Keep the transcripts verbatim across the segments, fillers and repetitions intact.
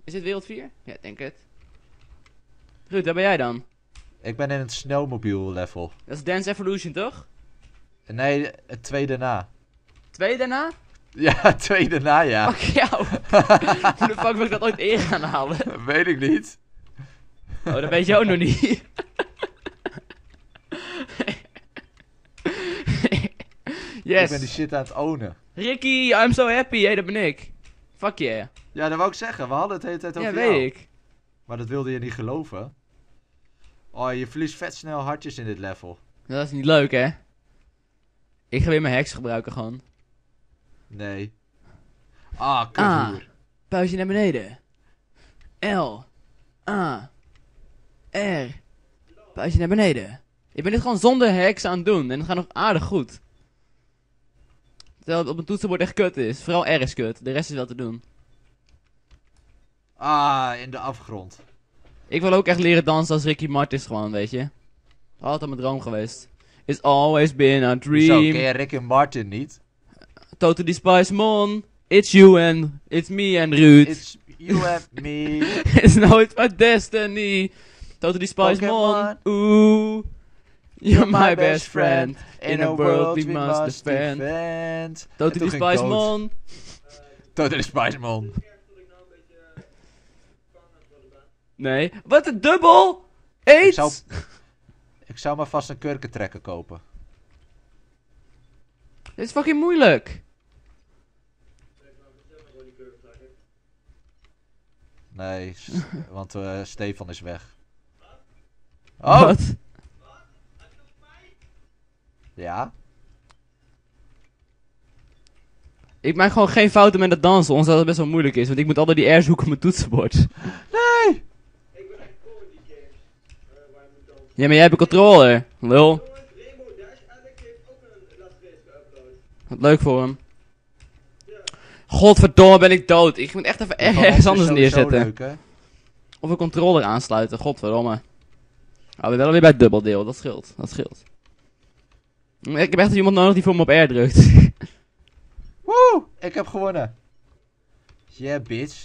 Is dit wereld vier? Ja, ik denk het. Ruud, waar ben jij dan? Ik ben in het snelmobiel level. Dat is Dance Evolution, toch? Nee, het tweede na. Twee daarna? Ja, het tweede na, ja. Fuck jou. Hoe de fuck wil ik dat ooit eer gaan halen? Weet ik niet. Oh, dat weet je ook nog niet. Yes. Ik ben die shit aan het ownen. Ricky, I'm so happy. Hé, hey, dat ben ik. Fuck yeah. Ja, dat wou ik zeggen. We hadden het de hele tijd over Ja, jou. weet ik. Maar dat wilde je niet geloven. Oh, je verliest vet snel hartjes in dit level. Dat is niet leuk, hè? Ik ga weer mijn heks gebruiken, gewoon. Nee. Ah, kuthoer. Puistje naar beneden. L. A. R. Puistje naar beneden. Ik ben dit gewoon zonder heks aan het doen. En het gaat nog aardig goed. Terwijl het op een toetsenbord echt kut is. Vooral R is kut. De rest is wel te doen. Ah, in de afgrond. Ik wil ook echt leren dansen als Ricky Martin gewoon, weet je. Altijd mijn droom geweest. It's always been a dream. Zo, ken je Rick en Martin niet? Totally Spice Mon. It's you and it's me and Ruud. It's you and me. It's now it's my destiny. Totally Spice Mon. Pokémon. Ooh. You're my best friend. In a world we must defend. defend. Totally Spice Mon. Totally Spice Mon. Nee. Wat een dubbel? Eet! Ik zou, ik zou maar vast een kurkentrekker kopen. Dit is fucking moeilijk. Nee, s- want uh, Stefan is weg. Oh! Wat? Ja? Ik maak gewoon geen fouten met het dansen, omdat het best wel moeilijk is. Want ik moet altijd die R zoeken op mijn toetsenbord. Nee! Ja, maar jij hebt een controller. Lul. Wat leuk voor hem. Godverdomme, ben ik dood. Ik moet echt even Die van ons ergens is anders sowieso neerzetten. leuk, hè? Of een controller aansluiten, godverdomme. Oh, we zijn alweer bij het dubbeldeel, dat scheelt. Dat scheelt. Ik heb echt iemand nodig die voor me op R drukt. Woe! Ik heb gewonnen. Yeah, bitch.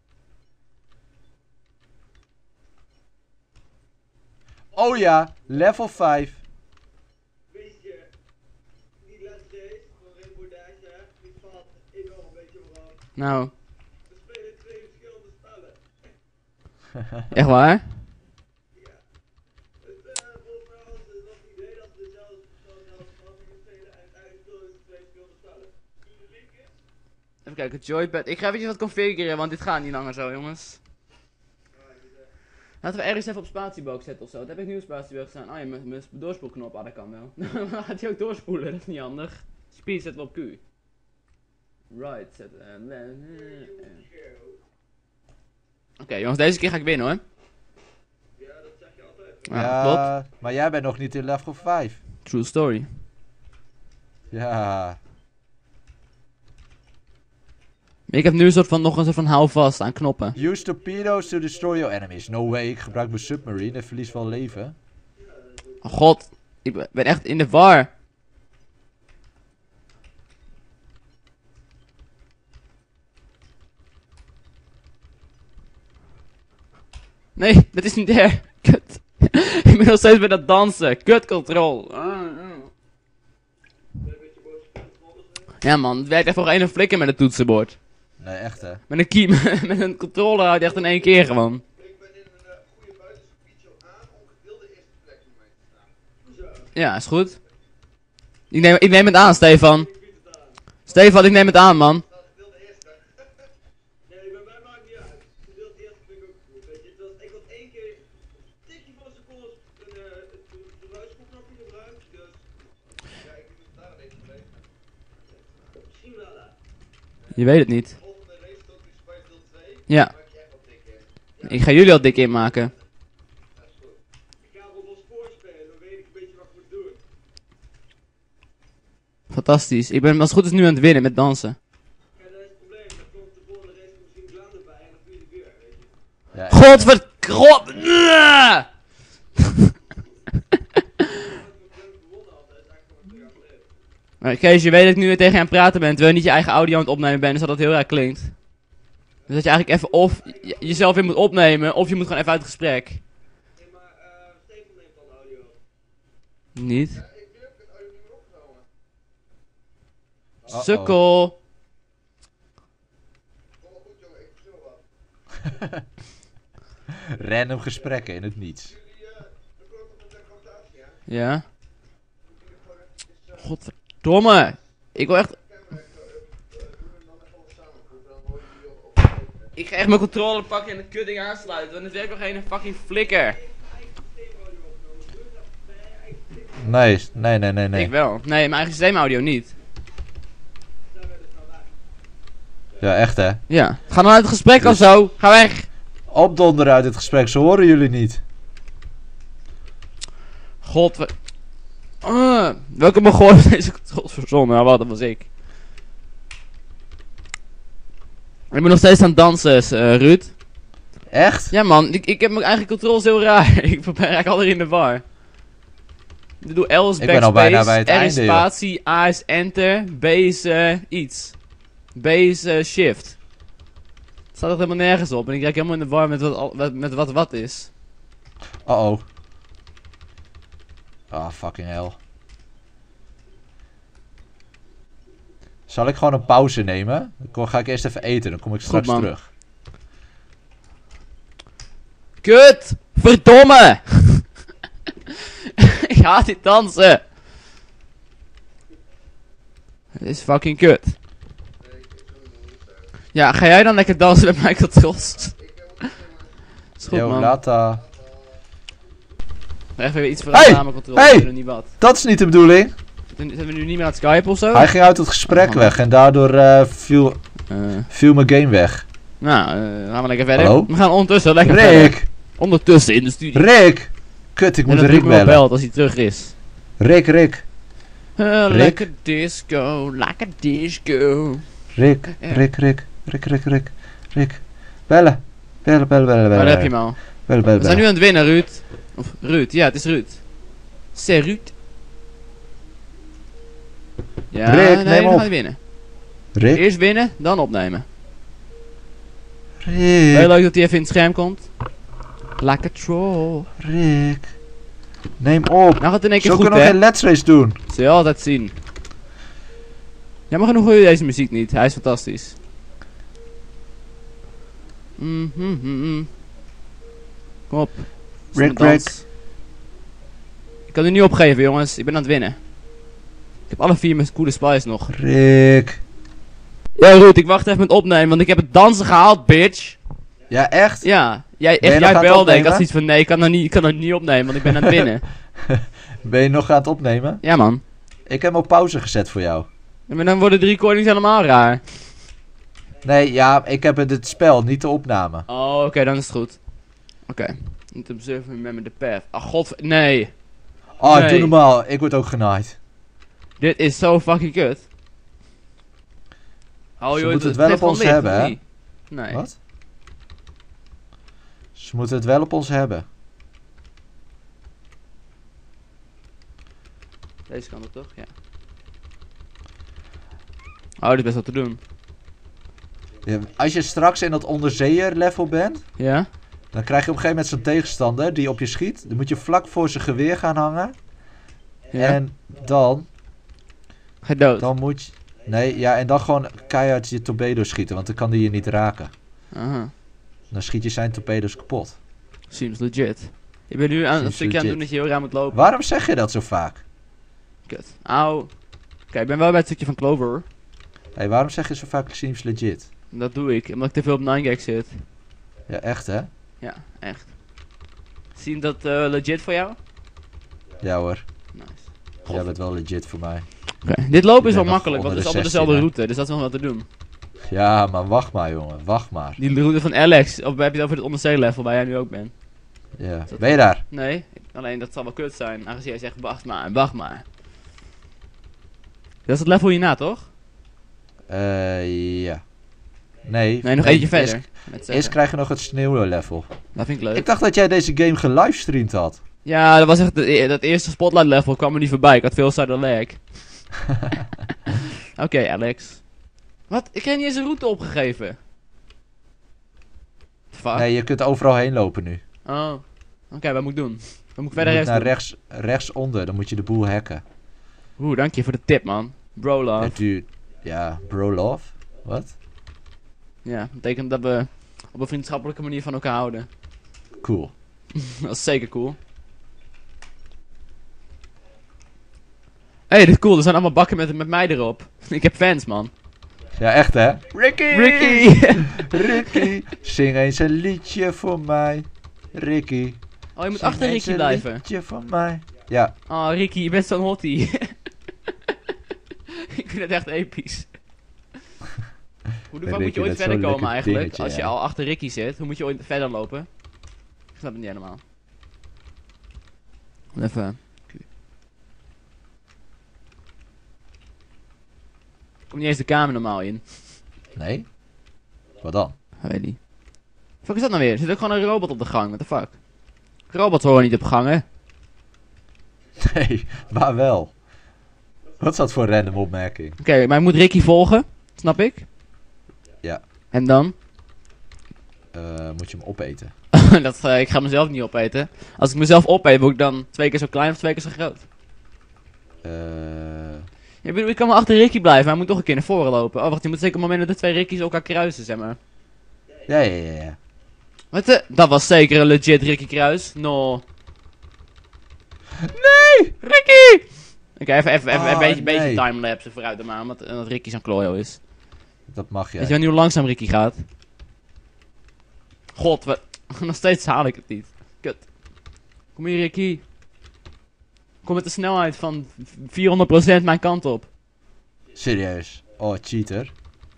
Oh ja, level vijf. Weet je, die laatste race van Rainbow Dash, hè, die valt enorm, weet je waarom? Nou, We spelen twee verschillende spellen. echt waar? Ja. Het, eh, volgens mij was het nog het idee dat we dezelfde dezelfde spel gingen spelen en uiteindelijk spelen we twee verschillende spellen. Toen de link is, Even kijken, joypad. Ik ga eventjes wat configureren, want dit gaat niet langer zo, jongens. Laten we ergens even op spatiebox zetten ofzo. Wat heb ik nu op spatiebox staan? Oh ja, mijn mijn doorspoelknop. Ah, dat kan wel. Dan gaat hij ook doorspoelen, dat is niet handig. Speed zetten we op Q. Right, zetten we. Oké, jongens, deze keer ga ik winnen hoor. ja, dat zeg je altijd. Ja, klopt. Ja, maar jij bent nog niet in level vijf. True story. Ja. Ik heb nu een soort van, nog een soort van houvast aan knoppen. Use torpedoes to destroy your enemies. No way, ik gebruik mijn submarine en verlies wel leven. Oh god, ik ben- ben echt in de war. Nee, dat is niet er. Kut. Ik ben nog steeds bij dat dansen. Kut control. Ah, ah. Ja man, het werkt echt voor één flikker met het toetsenbord. Nee, echt hè. Met een key, met een controller houdt echt in één keer gewoon. Ik ben in een uh, goede buitengebied zo aan om gedeelde eerste plek voor mij te staan. Zo. Ja, is goed. Ik neem, ik neem het aan, Stefan. Stefan, ik neem het aan, man. Dat gedeelde eerste. Nee, bij mij maakt niet uit. Gedeelde eerste vind ik ook goed. Weet je, het was, ik had één keer een tikje van een seconde een uh, geluidsknopje gebruikt. Dus ja, ik moet daar een beetje mee. Misschien wel hè. Je weet het niet. Volgende race tot die Spice deel twee. Ja, Maak je echt wat dik in. ik ga jullie al dik inmaken. Dat is goed. Ik ga wel los voorspelen, dan weet ik een beetje wat ik moet doen. Fantastisch. Ik ben als het goed is nu aan het winnen met dansen. En dat is het probleem, dan komt de volgende race misschien Glan erbij en dan doe je weer, weet je. Ja, Godver... God... Als we Glan gewonnen had, is eigenlijk gewoon twee jaar geleden. Maar Kees, je weet dat ik nu weer tegen je aan het praten ben, terwijl je niet je eigen audio aan het opnemen bent, dus dat dat heel raar klinkt. Dus dat je eigenlijk even of j- jezelf weer moet opnemen, of je moet gewoon even uit het gesprek. Nee, maar eh Steven neemt dan audio. Niet? Ja, ik heb het audio niet meer opgenomen. Uh-oh. Sukkel. Kom maar goed jongen, ik verstil wat. Random gesprekken in het niets. Jullie, eh, de klok op de rotatie, hè? Ja? Jullie gewoon even, is, eh, Godverdomme. Ik wil echt... camera, eh, eh, doen we dan even alles samenvoegen, dan horen jullie op, op, op, Ik ga echt mijn controller pakken en het kutding aansluiten, want het werkt nog geen fucking flikker. Nee, nee, nee, nee, nee. Ik wel. Nee, mijn eigen systeemaudio niet. Ja, echt hè. Ja. Ga dan uit het gesprek Dus- of zo. Ga weg. Opdonderen uit het gesprek, ze horen jullie niet. God, we... Uh, welke begon heeft deze controls verzonnen? Nou, wat, dat was ik. Ik ben nog steeds aan het dansen, uh, Ruud. Echt? Ja man, ik, ik heb mijn eigen controls heel raar. Ik ben eigenlijk altijd in de war. Ik doe L is Ik ben al bijna bij het backspace, R is einde, joh. spatie, A is enter, B is uh, iets. B is uh, shift. Het staat er helemaal nergens op en ik raak helemaal in de war met wat al- met, met wat wat is. Oh oh. Ah, fucking hell. Zal ik gewoon een pauze nemen? Dan ga ik eerst even eten, dan kom ik straks man. terug. Kut! Verdomme! Ik haat dit dansen! Het is fucking kut. Ja, ga jij dan lekker dansen met mijn controls? Is goed Yo, man. Lata. Even weer iets voor Hey! de namen controle. Hey! Ik weet nog niet wat. Dat is niet de bedoeling. Zijn zijn we nu niet meer aan het Skype of zo? Hij ging uit het gesprek Oh. weg en daardoor eh, viel, Eh, viel mijn game weg. nou, eh, gaan we lekker verder. Hallo? We gaan ondertussen lekker verder. Rick! Ondertussen in de studio. Rick! Kut, ik En moet dat Rick Ruud me wel bellen. belt als hij terug is. Rick, Rick. Uh, Rick? lekker disco, lekker disco. Rick, Ja. Rick, Rick. Rick, Rick, Rick. Rick. Bellen. Bellen, bellen, bellen, Maar bellen. daar heb je hem al. Bellen, We bellen, zijn nu bellen. aan het winnen, Ruud. Of Ruud, ja, het is Ruud. C'est Ruud. Ja, Rick, nee, neem we op. gaan winnen. Rick, Eerst winnen, dan opnemen. Heel Rick, leuk dat hij even in het scherm komt. Lekker troll. Rick. Neem op. Nou gaat het in één keer Zo goed, kunnen we hè? geen let's race doen. Zul je altijd zien. Jammer genoeg hoor je deze muziek niet. Hij is fantastisch. Mm -hmm -hmm. Kom op. Rick, Dans. Rick. Ik kan nu niet opgeven, jongens. Ik ben aan het winnen. Ik heb alle vier mijn coole spies nog. Rick. Ja, Ruud, ik wacht even met opnemen, want ik heb het dansen gehaald, bitch. Ja, echt? Ja, jij, Ben je echt, nog jij aan het belde. Ik opnemen? had zoiets van, nee, ik kan dat niet, ik kan dat niet opnemen, want ik ben aan het winnen. Ben je nog aan het opnemen? Ja, man. Ik heb op pauze gezet voor jou. Ja, maar dan worden de recordings helemaal raar. Nee, ja, ik heb het, het spel, niet de opname. Oh, oké, dan is het goed. Oké. Niet observe remember the path. Ach, god, nee. Oh, Nee. doe normaal. Ik word ook genaaid. Dit is zo fucking kut. Oh, Ze moeten het wel heeft op ons gewoon licht, hebben, of hè? niet? Nee. Wat? Ze moeten het wel op ons hebben. Deze kan het toch? Ja. Oh, dit is best wel te doen. Ja, als je straks in dat onderzeeër level bent, Ja? dan krijg je op een gegeven moment zo'n tegenstander die op je schiet. Dan moet je vlak voor zijn geweer gaan hangen. Ja? En dan, Ga je dood? dan moet je... Nee, ja, en dan gewoon keihard je torpedo schieten, want dan kan die je niet raken. Aha. Dan schiet je zijn torpedo's kapot. Seems legit. Ik ben nu aan een Seems stukje aan het doen legit. dat je heel raar moet lopen. Waarom zeg je dat zo vaak? Kut. Auw. Oké, ik ben wel bij het stukje van Clover hoor. Hé, hey, waarom zeg je zo vaak seems legit? Dat doe ik, omdat ik te veel op nine gag zit. Ja, echt hè? Ja, echt. Zie je dat eh, legit voor jou? Ja hoor, Nice. jij bent wel legit voor mij. Oké, dit lopen is Ik wel ben nog makkelijk, want het is onder allemaal de dezelfde zestien, route, dus dat is nog wat te doen. Ja, maar wacht maar jongen, wacht maar. Die route van Alex, of heb je het over het onderzee level waar jij nu ook bent? Ja. Ben je daar? Nee, alleen dat zal wel kut zijn, aangezien jij zegt wacht maar, wacht maar. Dat is het level hierna toch? Eh, ja. Nee. Nee, nog eentje eerst- verder. Met Eerst zeggen. krijg je nog het sneeuwen level. Dat vind ik leuk. Ik dacht dat jij deze game gelivestreamd had. Ja, dat was echt de, e- dat eerste spotlight level kwam er niet voorbij, ik had veel harder lag. Oké, Alex. Wat? Ik heb niet eens een route opgegeven. fuck? Nee, je kunt overal heen lopen nu. Oh. Oké, wat moet ik doen? Wat moet ik Je verder moet rest naar doen? rechts, rechtsonder, dan moet je de boel hacken. Oeh, dank je voor de tip, man. Bro love. Ja, dude. Ja, bro love? Wat? Ja, dat betekent dat we op een vriendschappelijke manier van elkaar houden. Cool. Dat is zeker cool. Hé, hey, dit is cool. Er zijn allemaal bakken met, met mij erop. Ik heb fans, man. Ja, echt hè? Ricky! Ricky! Ricky, zing eens een liedje voor mij. Ricky. Oh, je moet zing achter eens Ricky een blijven. liedje voor mij. Ja, Oh, Ricky, je bent zo'n hottie. Ik vind het echt episch. Hoe de fuck moet Ricky, je ooit dat is verder zo'n komen lekker eigenlijk? dingetje, Als je ja. al achter Ricky zit, hoe moet je ooit verder lopen? Ik snap het niet helemaal. Even. Kom niet eens de kamer normaal in. nee? Wat dan? Weet niet. Fuck is dat nou weer? Er zit ook gewoon een robot op de gang, what the fuck? Robots horen niet op gangen. Nee, maar wel. Wat is dat voor random opmerking? Oké, maar ik moet Ricky volgen, snap ik? Ja. En dan? Eh, moet je hem opeten? dat, eh, ik ga mezelf niet opeten. Als ik mezelf opeet, word ik dan twee keer zo klein of twee keer zo groot? Eh... Ja, ik bedoel, ik kan wel achter Ricky blijven, maar hij moet toch een keer naar voren lopen. Oh, wacht, je moet zeker op het moment dat de twee Ricky's elkaar kruisen, zeg maar. Ja, ja, ja, ja. Wat de? Dat was zeker een legit Ricky kruis. No. Nee! Ricky! Oké, even, even, even Oh, een beetje, beetje nee. timelapse vooruit dan maar, omdat dat Ricky zo'n klojo is. Dat mag Weet je jij. wel niet hoe langzaam Ricky gaat? God, wat... nog steeds haal ik het niet. Kut. Kom hier, Ricky. Kom met de snelheid van vierhonderd procent mijn kant op. Serieus. Oh, cheater.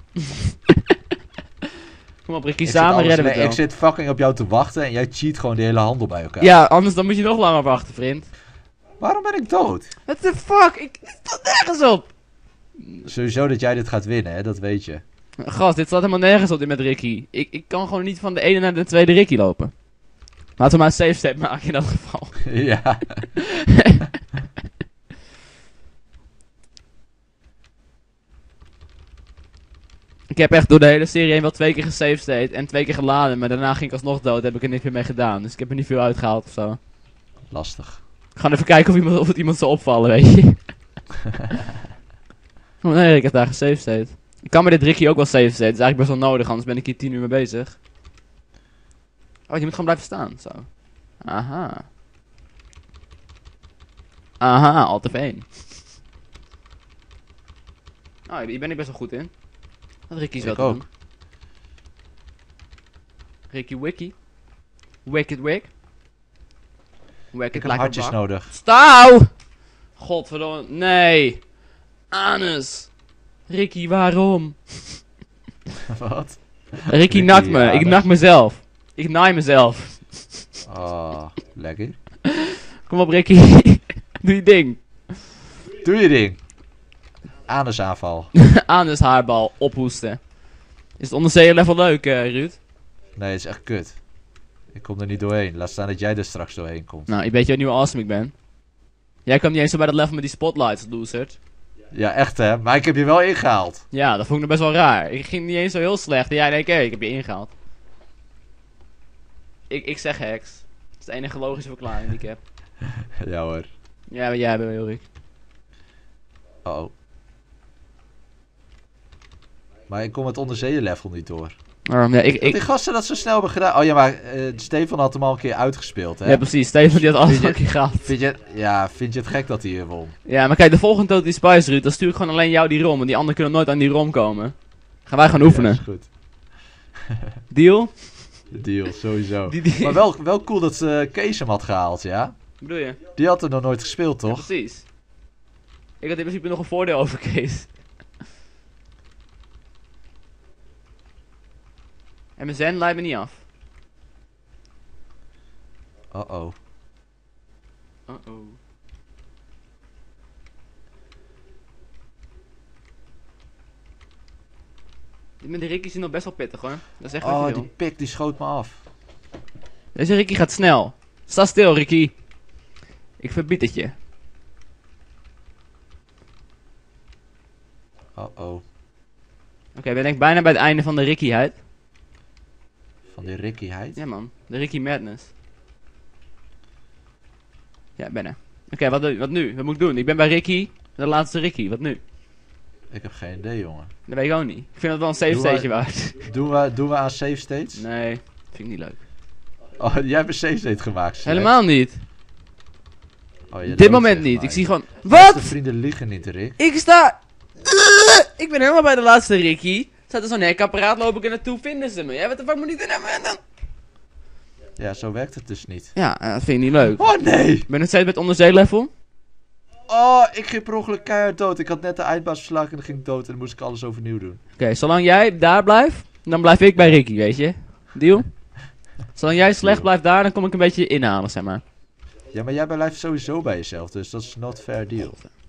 Kom op, Ricky, Ik zit samen alles- redden we het nee, wel. Ik zit fucking op jou te wachten en jij cheat gewoon de hele handel bij elkaar. Ja, anders dan moet je nog langer wachten, vriend. Waarom ben ik dood? What the fuck? Ik ik sta nergens op. Sowieso dat jij dit gaat winnen, hè? Dat weet je. Gast, dit staat helemaal nergens op dit met Ricky. Ik, ik kan gewoon niet van de ene naar de tweede Ricky lopen. Laten we maar een safe step maken in dat geval. Ja. Ik heb echt door de hele serie heen wel twee keer gesave state en twee keer geladen, maar daarna ging ik alsnog dood, heb ik er niks meer mee gedaan. Dus ik heb er niet veel uitgehaald of zo. Lastig. Ik ga even kijken of, iemand, of het iemand zal opvallen, weet je. Oh nee, ik heb daar gesave state. Ik kan met dit Ricky ook wel save state, dat is eigenlijk best wel nodig, anders ben ik hier tien uur mee bezig. Oh, je moet gewoon blijven staan, zo. Aha. Aha, alt F één. Oh, hier ben ik best wel goed in. Dat Ricky's wel Ik te ook. doen. Ricky Wiki. Wicked Wick. Wicked Ik heb hartjes bak. nodig. Stauw! Godverdomme, nee. Anus. Ricky, waarom? Wat? Ricky Ricky, nakt me, ik anus. nak mezelf. Ik naai mezelf. Oh, lekker. Kom op Ricky. Doe je ding. Doe je ding. Anusaanval. Anus haarbal, ophoesten. Is het onderzeeën level leuk, eh, Ruud? Nee, het is echt kut. Ik kom er niet doorheen. Laat staan dat jij er straks doorheen komt. Nou, je weet je hoe awesome ik ben. Jij kwam niet eens zo bij dat level met die spotlights, loser. Ja, echt hè. Maar ik heb je wel ingehaald. Ja, dat vond ik nog best wel raar. Ik ging niet eens zo heel slecht. En jij denkt, hé, ik heb je ingehaald. Ik, ik zeg heks. Dat is de enige logische verklaring die ik heb. Ja hoor. Ja, maar jij bent Ulrik. Uh oh. Maar ik kom het onderzeeën level niet door. Oh, ja, ik, Dat ik, die gasten dat zo snel hebben gedaan. Oh ja, maar eh, Stefan had hem al een keer uitgespeeld hè. ja, precies. Steven die had alles Vind je- een keer gehad. Vind je, ja, vind je het gek dat hij hier won? Ja, maar kijk, de volgende Totally Spice Ruud, dan stuur ik gewoon alleen jou die rom. Want die anderen kunnen nooit aan die rom komen. Gaan wij gaan oefenen. Ja, is goed. Deal? Deal, sowieso. Die, die... Maar wel, wel cool dat ze Kees hem had gehaald, ja? Wat bedoel je? Die had er nog nooit gespeeld, Ja, toch? precies. Ik had in principe nog een voordeel over Kees. En mijn zen leidt me niet af. Oh oh. Uh-oh. Die met die Ricky's is nog best wel pittig hoor. Dat is echt wel Oh, veel. die pik die schoot me af. Deze Ricky gaat snel. Sta stil, Ricky. Ik verbied het je. Oh oh. Oké, we zijn denk ik bijna bij het einde van de Rickyheid. Van die Ricky-heid. Ja man, de Ricky Madness. Ja, ben er. Oké, wat, nu- wat nu? Wat moet ik doen? Ik ben bij Ricky, de laatste Ricky, wat nu? Ik heb geen idee, jongen. Dat weet ik ook niet. Ik vind het wel een safe Doe maar- stage waard. Doen we, doen we aan save states? Nee, vind ik niet leuk. Oh, jij hebt een save state gemaakt. Seth. Helemaal niet. Oh, je Dit loopt moment echt, niet. maar. Ik zie gewoon... Beste Wat? vrienden liegen niet, Rick. Ik sta... Ik ben helemaal bij de laatste Ricky. Staat er zo'n hekapparaat, loop ik er naartoe, vinden ze me. Ja, wat de fuck moet ik doen dan? Ja, zo werkt het dus niet. Ja, eh, dat vind ik niet leuk. Oh nee! Ik ben nog steeds met onderzeelevel. Oh, ik ging per ongeluk keihard dood. Ik had net de eindbaas verslagen en dan ging ik dood en dan moest ik alles overnieuw doen. Oké, zolang jij daar blijft, dan blijf ik bij Ricky, weet je? Deal? Zolang jij slecht Deal. blijft daar, dan kom ik een beetje inhalen, zeg maar. Ja, maar jij blijft sowieso bij jezelf, dus dat is not fair deal.